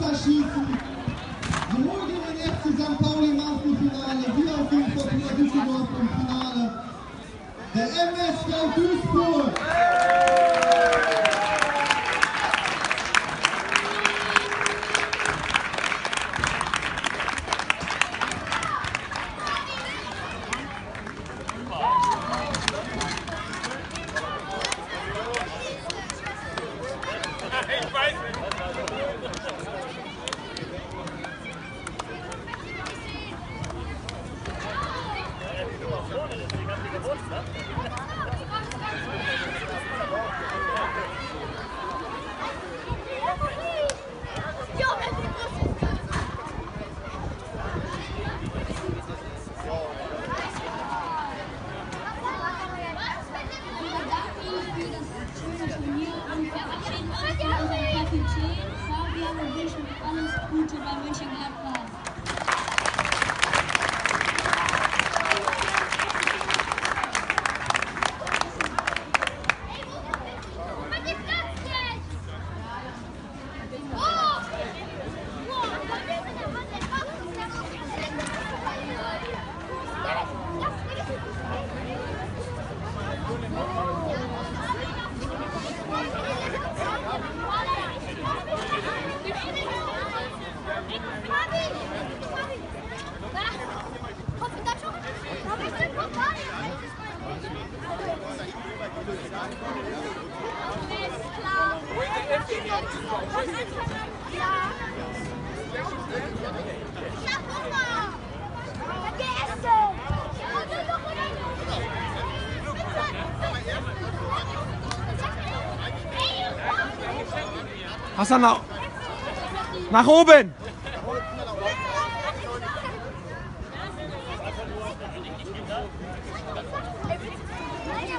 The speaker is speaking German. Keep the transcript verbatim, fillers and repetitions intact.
Elfmeterschießen. Sowohl gegen den F C Sankt Pauli im Achtelfinale, wie auch gegen Fortuna Düsseldorf im Finale. Der M S V Duisburg. Fabian und wünschen alles Gute bei Mönchengladbach. Hassan, nach, nach oben! Ja.